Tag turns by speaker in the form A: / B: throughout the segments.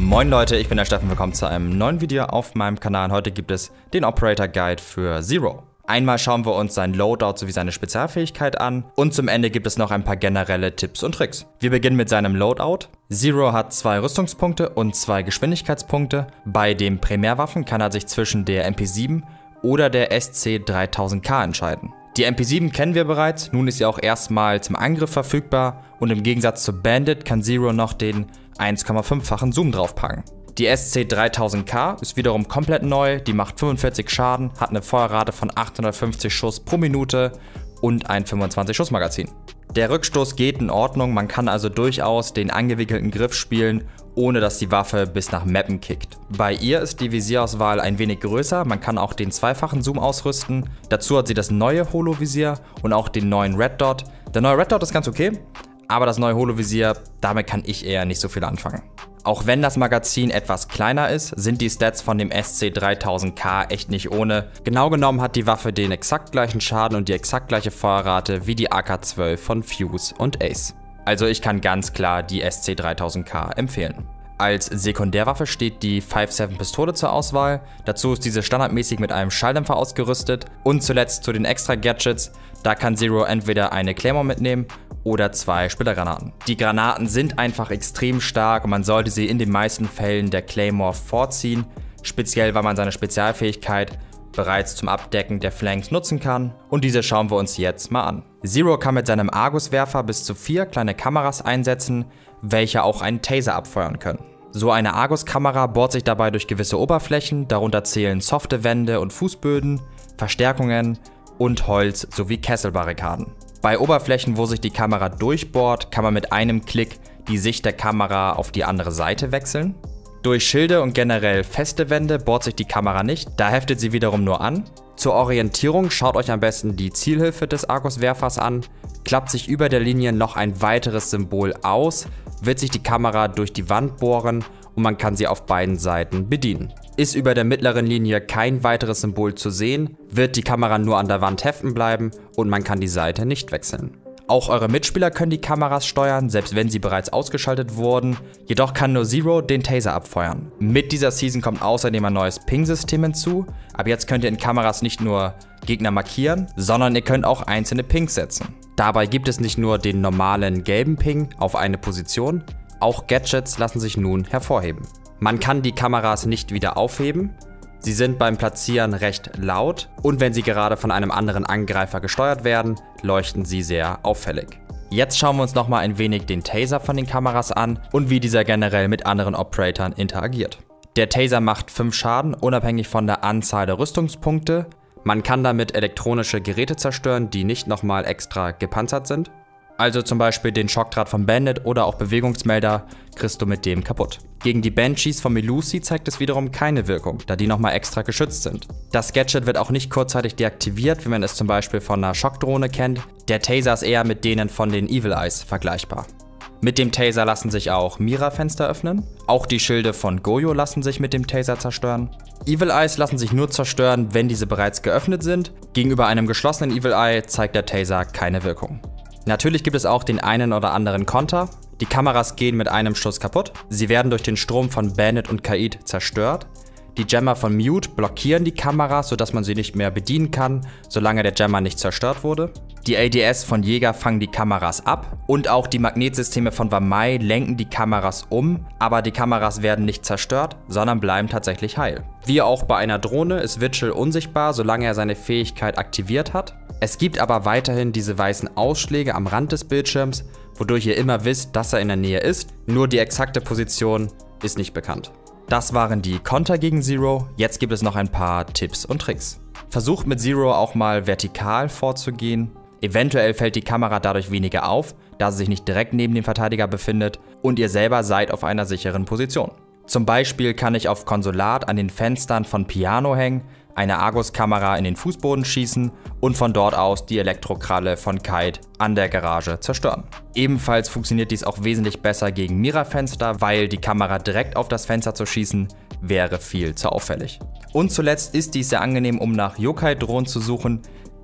A: Moin Leute, ich bin der Steffen, willkommen zu einem neuen Video auf meinem Kanal. Heute gibt es den Operator Guide für Zero. Einmal schauen wir uns sein Loadout sowie seine Spezialfähigkeit an und zum Ende gibt es noch ein paar generelle Tipps und Tricks. Wir beginnen mit seinem Loadout. Zero hat 2 Rüstungspunkte und 2 Geschwindigkeitspunkte. Bei den Primärwaffen kann er sich zwischen der MP7 oder der SC3000K entscheiden. Die MP7 kennen wir bereits, nun ist sie auch erstmal zum Angriff verfügbar und im Gegensatz zu Bandit kann Zero noch den 1,5-fachen Zoom draufpacken. Die SC3000K ist wiederum komplett neu, die macht 45 Schaden, hat eine Feuerrate von 850 Schuss pro Minute und ein 25 Schuss Magazin. Der Rückstoß geht in Ordnung, man kann also durchaus den angewickelten Griff spielen, ohne dass die Waffe bis nach Mappen kickt. Bei ihr ist die Visierauswahl ein wenig größer, man kann auch den 2-fachen Zoom ausrüsten. Dazu hat sie das neue Holovisier und auch den neuen Red Dot. Der neue Red Dot ist ganz okay, aber das neue Holovisier, damit kann ich eher nicht so viel anfangen. Auch wenn das Magazin etwas kleiner ist, sind die Stats von dem SC3000K echt nicht ohne. Genau genommen hat die Waffe den exakt gleichen Schaden und die exakt gleiche Feuerrate wie die AK-12 von Fuse und Ace. Also ich kann ganz klar die SC3000K empfehlen. Als Sekundärwaffe steht die 5.7 Pistole zur Auswahl. Dazu ist diese standardmäßig mit einem Schalldämpfer ausgerüstet. Und zuletzt zu den extra Gadgets, da kann Zero entweder eine Claymore mitnehmen oder 2 Splittergranaten. Die Granaten sind einfach extrem stark und man sollte sie in den meisten Fällen der Claymore vorziehen, speziell weil man seine Spezialfähigkeit bereits zum Abdecken der Flanks nutzen kann und diese schauen wir uns jetzt mal an. Zero kann mit seinem Argus-Werfer bis zu 4 kleine Kameras einsetzen, welche auch einen Taser abfeuern können. So eine Argus-Kamera bohrt sich dabei durch gewisse Oberflächen, darunter zählen softe Wände und Fußböden, Verstärkungen und Holz sowie Kesselbarrikaden. Bei Oberflächen, wo sich die Kamera durchbohrt, kann man mit einem Klick die Sicht der Kamera auf die andere Seite wechseln. Durch Schilde und generell feste Wände bohrt sich die Kamera nicht, da heftet sie wiederum nur an. Zur Orientierung schaut euch am besten die Zielhilfe des Argus-Werfers an. Klappt sich über der Linie noch ein weiteres Symbol aus, wird sich die Kamera durch die Wand bohren und man kann sie auf beiden Seiten bedienen. Ist über der mittleren Linie kein weiteres Symbol zu sehen, wird die Kamera nur an der Wand heften bleiben und man kann die Seite nicht wechseln. Auch eure Mitspieler können die Kameras steuern, selbst wenn sie bereits ausgeschaltet wurden. Jedoch kann nur Zero den Taser abfeuern. Mit dieser Season kommt außerdem ein neues Ping-System hinzu. Ab jetzt könnt ihr in Kameras nicht nur Gegner markieren, sondern ihr könnt auch einzelne Pings setzen. Dabei gibt es nicht nur den normalen gelben Ping auf eine Position, auch Gadgets lassen sich nun hervorheben. Man kann die Kameras nicht wieder aufheben. Sie sind beim Platzieren recht laut und wenn sie gerade von einem anderen Angreifer gesteuert werden, leuchten sie sehr auffällig. Jetzt schauen wir uns nochmal ein wenig den Taser von den Kameras an und wie dieser generell mit anderen Operatoren interagiert. Der Taser macht 5 Schaden, unabhängig von der Anzahl der Rüstungspunkte. Man kann damit elektronische Geräte zerstören, die nicht nochmal extra gepanzert sind. Also zum Beispiel den Schockdraht von Bandit oder auch Bewegungsmelder kriegst du mit dem kaputt. Gegen die Banshees von Melusi zeigt es wiederum keine Wirkung, da die nochmal extra geschützt sind. Das Gadget wird auch nicht kurzzeitig deaktiviert, wie man es zum Beispiel von einer Schockdrohne kennt. Der Taser ist eher mit denen von den Evil Eyes vergleichbar. Mit dem Taser lassen sich auch Mira-Fenster öffnen. Auch die Schilde von Goyo lassen sich mit dem Taser zerstören. Evil Eyes lassen sich nur zerstören, wenn diese bereits geöffnet sind. Gegenüber einem geschlossenen Evil Eye zeigt der Taser keine Wirkung. Natürlich gibt es auch den einen oder anderen Konter. Die Kameras gehen mit einem Schuss kaputt. Sie werden durch den Strom von Bandit und Kaid zerstört. Die Jammer von Mute blockieren die Kameras, sodass man sie nicht mehr bedienen kann, solange der Jammer nicht zerstört wurde. Die ADS von Jäger fangen die Kameras ab und auch die Magnetsysteme von Wamai lenken die Kameras um, aber die Kameras werden nicht zerstört, sondern bleiben tatsächlich heil. Wie auch bei einer Drohne ist Vigil unsichtbar, solange er seine Fähigkeit aktiviert hat. Es gibt aber weiterhin diese weißen Ausschläge am Rand des Bildschirms, wodurch ihr immer wisst, dass er in der Nähe ist, nur die exakte Position ist nicht bekannt. Das waren die Konter gegen Zero, jetzt gibt es noch ein paar Tipps und Tricks. Versucht mit Zero auch mal vertikal vorzugehen. Eventuell fällt die Kamera dadurch weniger auf, da sie sich nicht direkt neben dem Verteidiger befindet und ihr selber seid auf einer sicheren Position. Zum Beispiel kann ich auf Konsulat an den Fenstern von Piano hängen, eine Argus-Kamera in den Fußboden schießen und von dort aus die Elektrokralle von Kaid an der Garage zerstören. Ebenfalls funktioniert dies auch wesentlich besser gegen Mira-Fenster, weil die Kamera direkt auf das Fenster zu schießen wäre viel zu auffällig. Und zuletzt ist dies sehr angenehm, um nach Yokai-Drohnen zu suchen.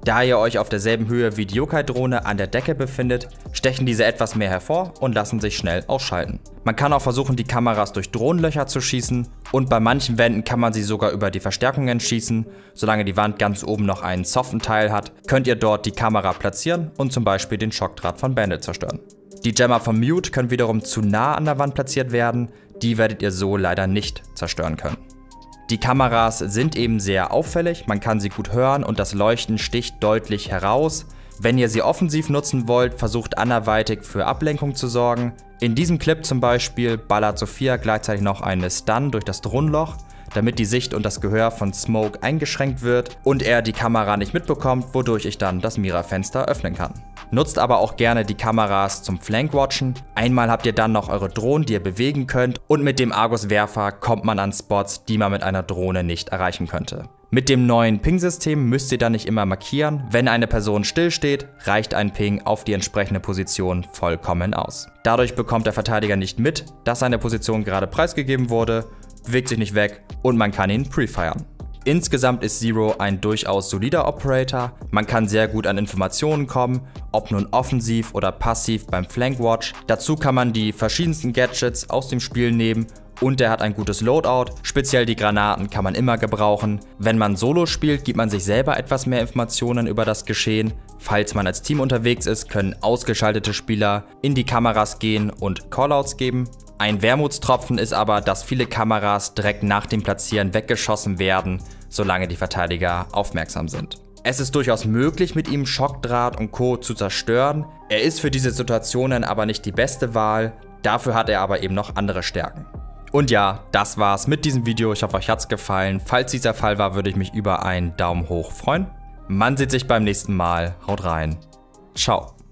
A: Da ihr euch auf derselben Höhe wie die Yokai-Drohne an der Decke befindet, stechen diese etwas mehr hervor und lassen sich schnell ausschalten. Man kann auch versuchen, die Kameras durch Drohnenlöcher zu schießen und bei manchen Wänden kann man sie sogar über die Verstärkungen schießen. Solange die Wand ganz oben noch einen soften Teil hat, könnt ihr dort die Kamera platzieren und zum Beispiel den Schockdraht von Bandit zerstören. Die Jammer von Mute können wiederum zu nah an der Wand platziert werden, die werdet ihr so leider nicht zerstören können. Die Kameras sind eben sehr auffällig, man kann sie gut hören und das Leuchten sticht deutlich heraus. Wenn ihr sie offensiv nutzen wollt, versucht anderweitig für Ablenkung zu sorgen. In diesem Clip zum Beispiel ballert Sophia gleichzeitig noch eine Stun durch das Drohnenloch, damit die Sicht und das Gehör von Smoke eingeschränkt wird und er die Kamera nicht mitbekommt, wodurch ich dann das Mira-Fenster öffnen kann. Nutzt aber auch gerne die Kameras zum Flankwatchen. Einmal habt ihr dann noch eure Drohnen, die ihr bewegen könnt und mit dem Argus-Werfer kommt man an Spots, die man mit einer Drohne nicht erreichen könnte. Mit dem neuen Ping-System müsst ihr dann nicht immer markieren. Wenn eine Person stillsteht, reicht ein Ping auf die entsprechende Position vollkommen aus. Dadurch bekommt der Verteidiger nicht mit, dass seine Position gerade preisgegeben wurde, bewegt sich nicht weg und man kann ihn pre-firen. Insgesamt ist Zero ein durchaus solider Operator, man kann sehr gut an Informationen kommen, ob nun offensiv oder passiv beim Flankwatch. Dazu kann man die verschiedensten Gadgets aus dem Spiel nehmen und er hat ein gutes Loadout, speziell die Granaten kann man immer gebrauchen. Wenn man Solo spielt, gibt man sich selber etwas mehr Informationen über das Geschehen. Falls man als Team unterwegs ist, können ausgeschaltete Spieler in die Kameras gehen und Callouts geben. Ein Wermutstropfen ist aber, dass viele Kameras direkt nach dem Platzieren weggeschossen werden, solange die Verteidiger aufmerksam sind. Es ist durchaus möglich, mit ihm Schockdraht und Co. zu zerstören. Er ist für diese Situationen aber nicht die beste Wahl, dafür hat er aber eben noch andere Stärken. Und ja, das war's mit diesem Video, ich hoffe euch hat's gefallen. Falls dies der Fall war, würde ich mich über einen Daumen hoch freuen. Man sieht sich beim nächsten Mal, haut rein, ciao.